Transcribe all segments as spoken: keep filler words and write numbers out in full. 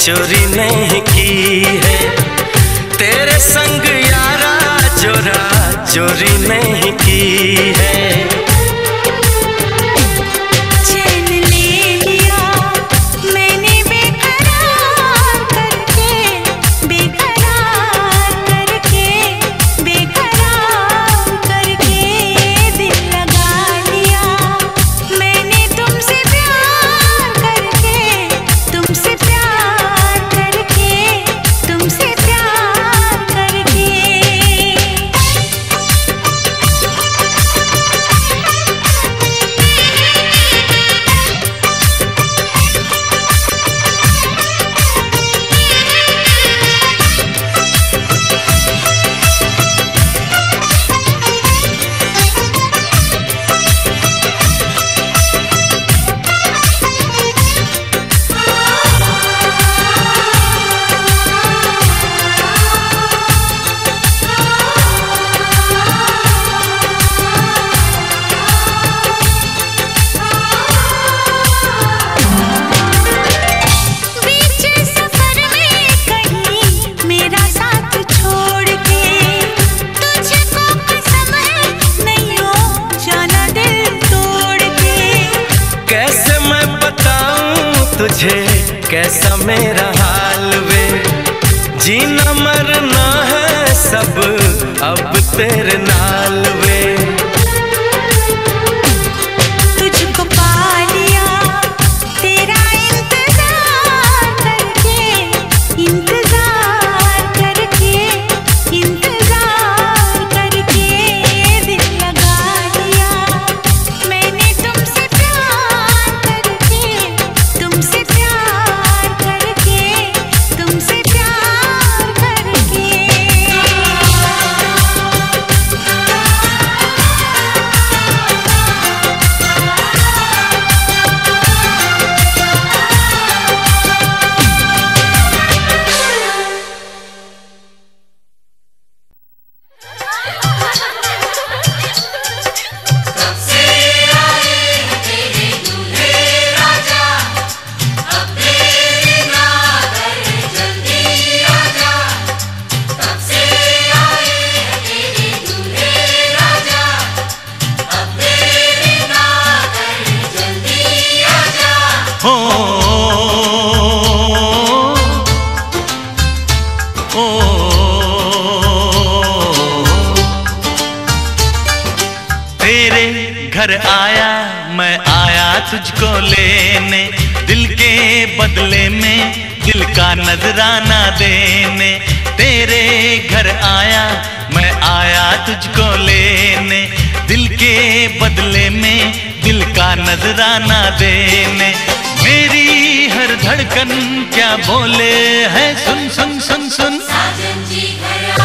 चोरी नहीं की है, तेरे संग यारा चोरा चोरी नहीं की है। तुझे कैसा मेरा हाल वे, जीना मरना है सब अब तेरे नाल वे। तुझको पा लिया तेरा इंतजार करके, इंतजार करके, इंतजार करके दिल लगा लिया मैंने तुमसे प्यार करके, तुमसे प्यार करके, तुमसे प्यार करके। तेरे घर आया मैं आया तुझको लेने, दिल के बदले में दिल का नजराना देने। तेरे घर आया मैं आया तुझको लेने, दिल के बदले में दिल का नजराना देने। मेरी हर धड़कन क्या बोले है सुन सुन सुन सुन। साजन जी घर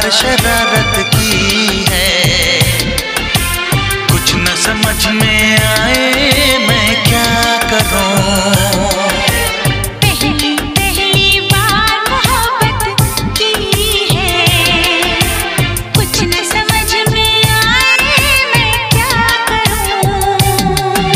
बार शरारत की है। कुछ न समझ में आए मैं क्या करूं। पहली पहली बार मोहब्बत की है, कुछ न समझ में आए मैं क्या करूं।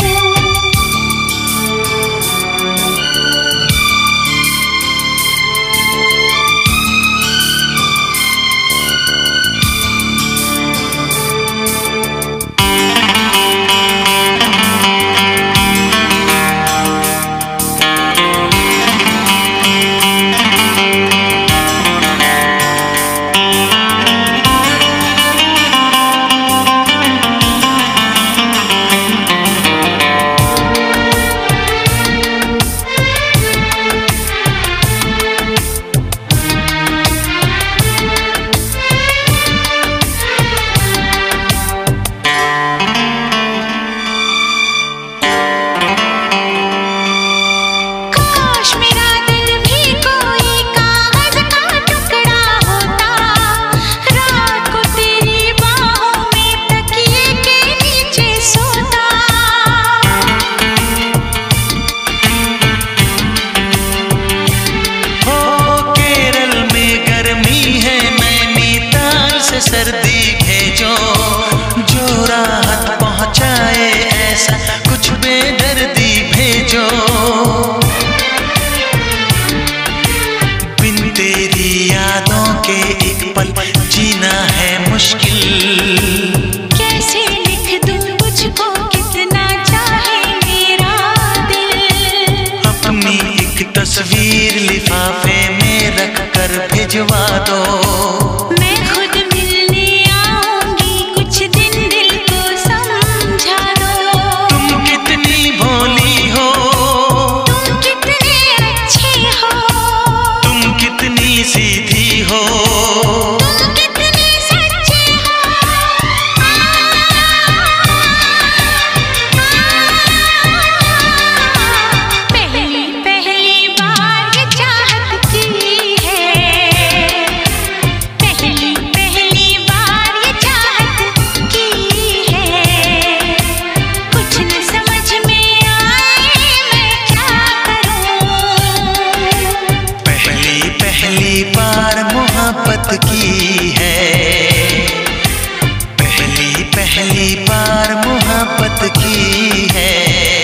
सर्दी भेजो जो राहत पहुंचाए, ऐसा कुछ बेदर्दी भेजो। बिन तेरी यादों के एक पल जीना है मुश्किल। कैसे लिख दूं तुझको कितना चाहे मेरा दिल। अपनी एक तस्वीर लिफाफे में रख कर भिजवा दो। मैं खुद मिलने आऊंगी, कुछ दिन दिल को समझा दो। तुम कितनी भोली हो, तुम कितने अच्छे हो, तुम कितनी सीधी हो, तुम कितने सच्चे हो। पहली पहली बार ये चाहत की है, पहली पहली बार ये चाहत की है। कुछ न समझ में आए मैं क्या करूं। पहली पहली बार मोहब्बत की है, पहली पहली बार मोहब्बत की है।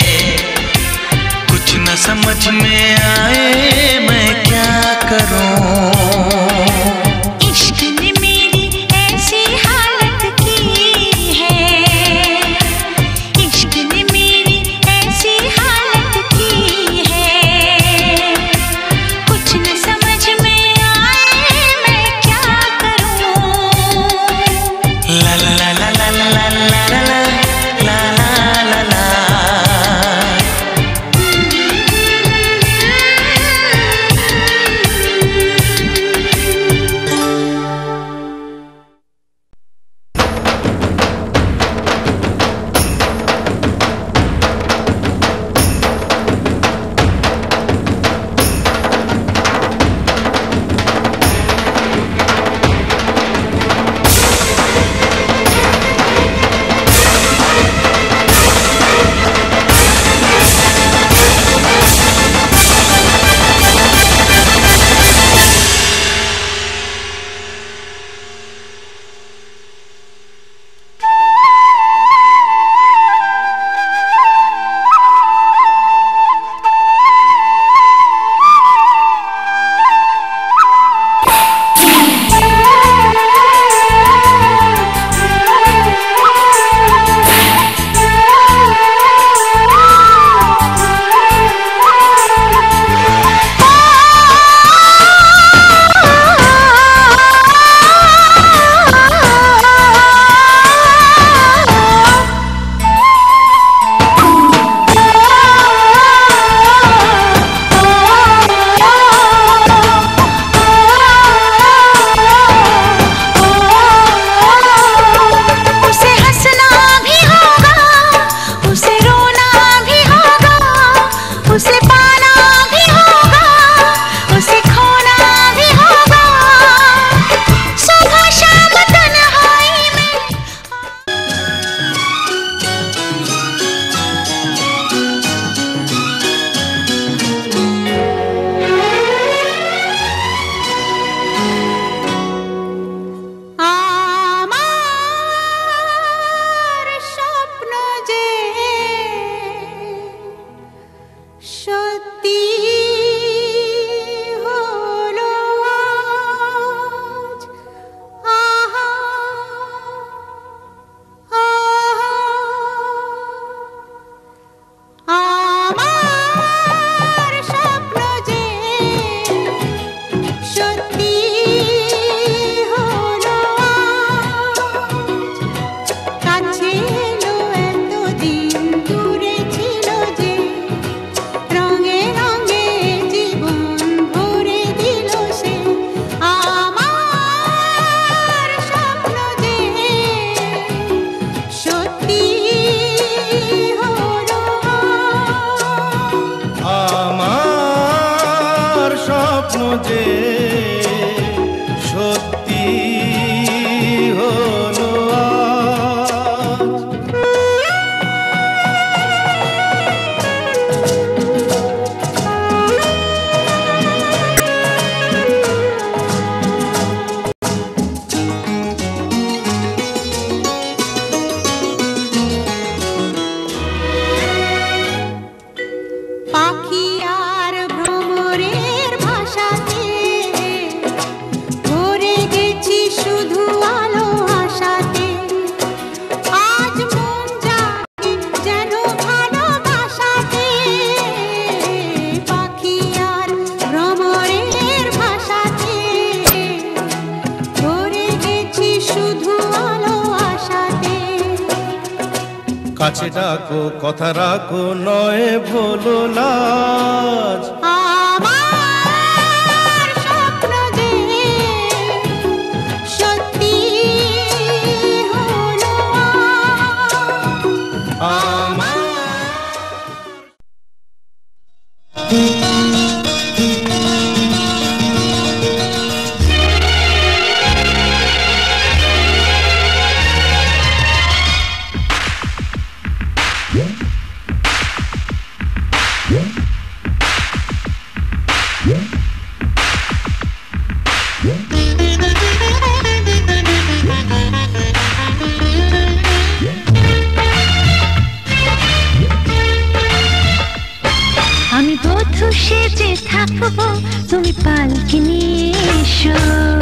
कुछ न समझ में आए मैं क्या करूं। इश्क ने मेरी ऐसी हालत की है, इश्क ने मेरी ऐसी हालत की है। कुछ न समझ में आए मैं क्या करूं। কাছে ডাকো কথা রাখো নয় ভোলো লাজ আমার স্বপ্ন যে সত্যি হলো আমার আমি বধূ সেজে থাকবো তুমি পালকি নিয়ে এসো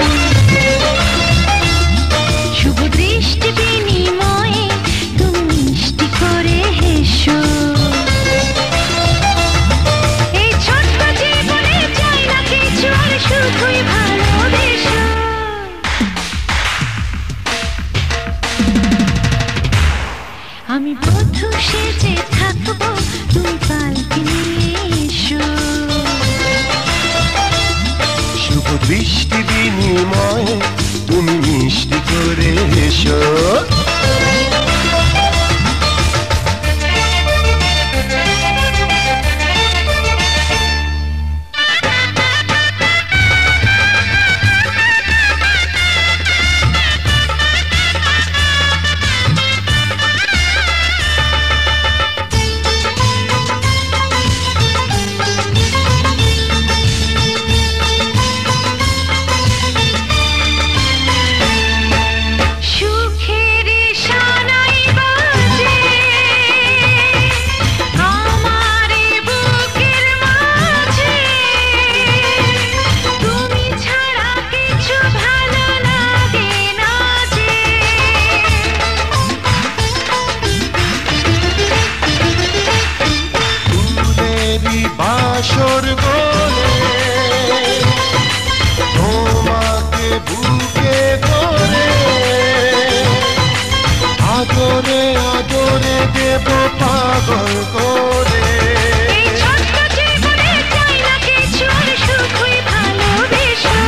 শুভ দৃষ্টি বিনিময়ে তুমি মিষ্টি করে হেসো এই ছোট্ট জীবনে চাই না কিছু আর শুধুই ভালোবেসো আমি বধূ সেজে থাকবো তুমি পালকি নিয়ে এসো শুভ দৃষ্টি বিনিময়ে তুমি মিষ্টি করে এসো সুখের শানাই বাজে আমার বুকের মাঝে তুমি ছাড়া কিছু ভালো লাগে না যে ফুলেরই বাসর গলে তোমাকে বুকে ধরে আদরে আদরে দেব পাগল করে এই ছোট্ট জীবনে চাই না কিছু আর শুধুই ভালোবেসো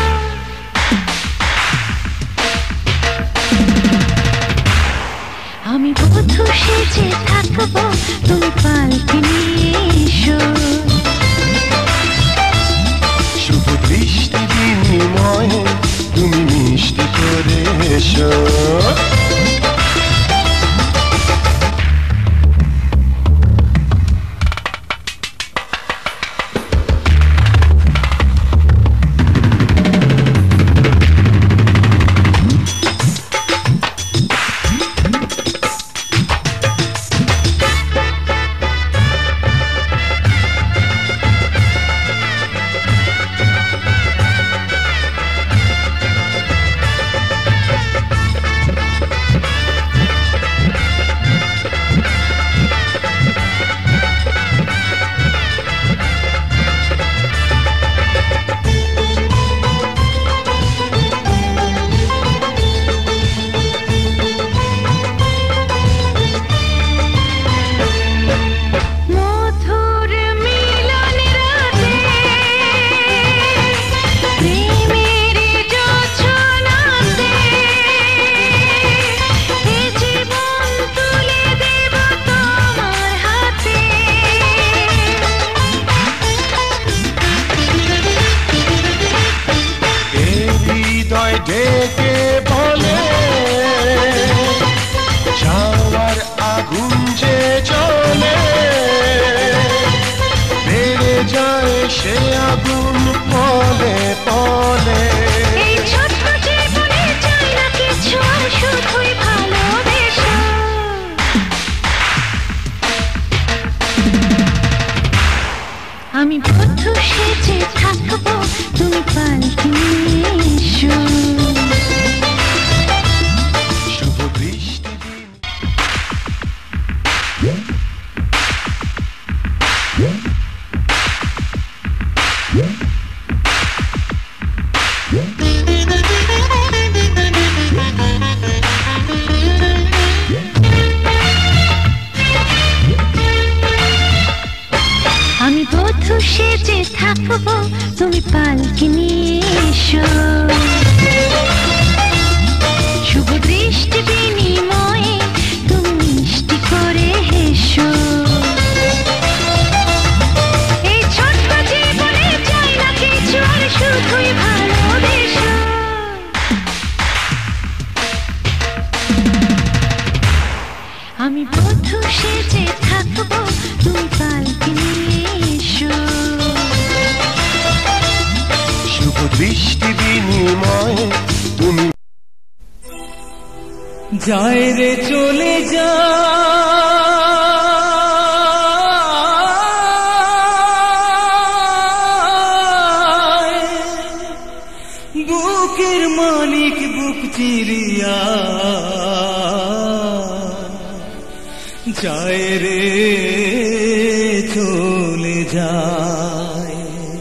আমি বধূ সেজে থাকবো তুমি পালকি নিয়ে এসো শুভ দৃষ্টি বিনিময়ে তুমি মিষ্টি করে এসো মধুর মিলন রাতে প্রেমের জোছনাতে এ জীবন তুলে দেব তোমার হাতে এই হৃদয় ডেকে বলে চাওয়ার আগুন যে জ্বলে বেড়ে যায় সে আগুন পলে পলে এই ছোট্ট জীবনে চাই না কিছু আর শুধুই ভালোবেসো আমি বধূ সেজে থাকবো তুমি পালকি নিয়ে এসো তুমি পালকি নিয়ে এসো শুভ দৃষ্টি বিনিময়ে তুমি মিষ্টি করে হেসো এই ছোট্ট জীবনে চাই না কিছু আর শুধুই ভালোবেসো আমি বধূ সেজে থাকবো তুমি পালকি নিয়ে এসো শুভ দৃষ্টি বিনিময়ে তুমি যায় রে চলে যা বুকের মালিক বুক চিরিয়া যায় রে চলে যায়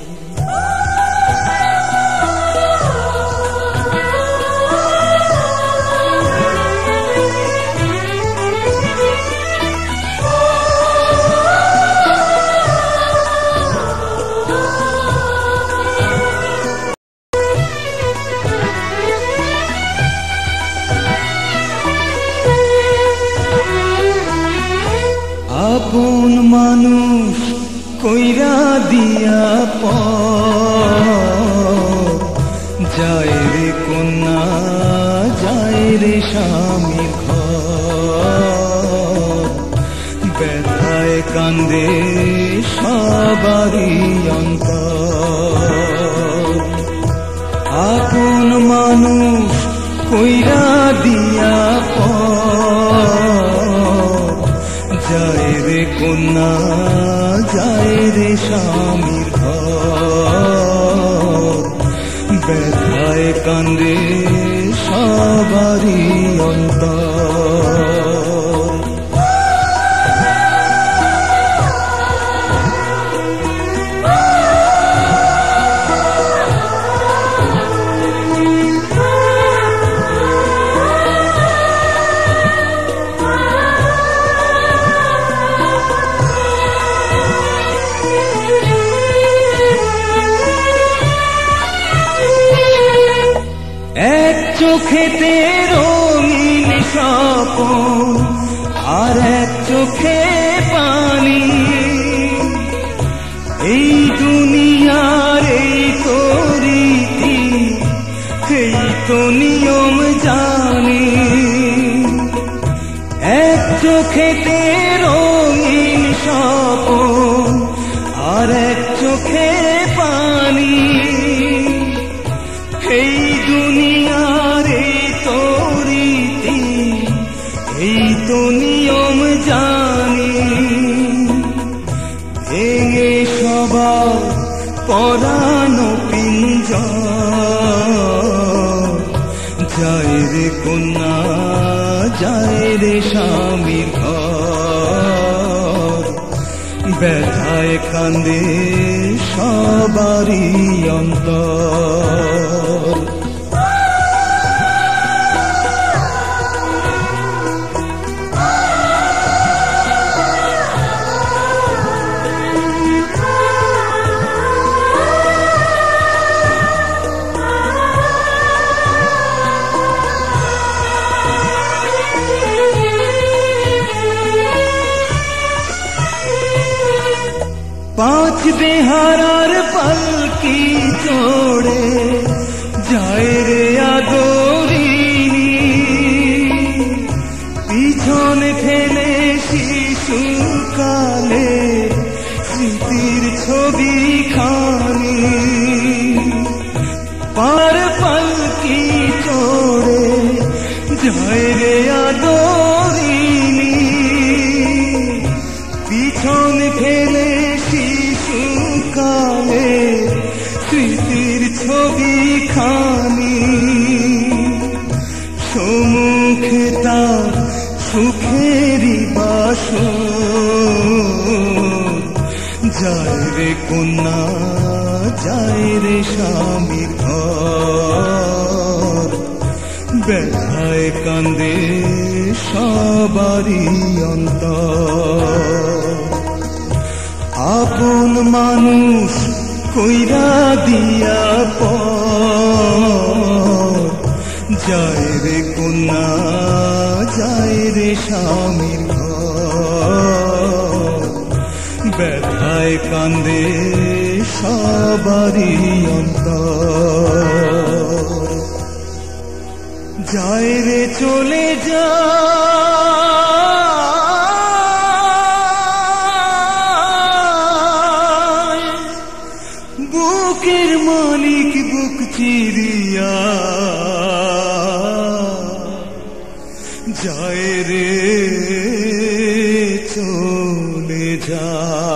আপন মানুষ কইরা দিয়া পর যায় রে কন্যা যায় রে স্বামীর ঘর ব্যথায় কান্দে সবারই অন্তর আপন মানুষ কইরা দিয়া পর যায় রে কন্যা যায় রে স্বামীর ঘর ব্যথায় কান্দে সবারই অন্তর এক চোখেতে রঙিন স্বপন আর এক চোখে পানি এই দুনিয়ার এই তো রীতি এই তো নিয়ম জানি এক চোখেতে রঙিন স্বপন আর এক চোখে পানি এই দুনিয়ার এই তো রীতি এই তো নিয়ম জানি ভেঙে সবার পরানো পিঞ্জর যায় রে কন্যা যায় রে স্বামীর ঘর ব্যথায় কান্দে সবারই অন্তর पांच बेहारार पलकी जोड़े जाए रे आदोरिनी पिछन फेले शिशु काले स्मृतिर छवि खानी पार पलकी जोड़े जाए रे आदोरिनी पिछन फेले কালে স্মৃতির ছবি খানি সম্মুখে তার সুখেরই বাসর যায় রে কন্যা যায় রে স্বামীর ঘর ব্যথায় কান্দে সবারই অন্তর আপন মানুষ কইরা দিয়া পর যায় রে কন্যা যায় রে স্বামীর ঘর ব্যথায় কান্দে সবারই অন্তর যায় রে চলে যায় বুকের মালিক বুক চিরিয়া যায় রে চলে যায়।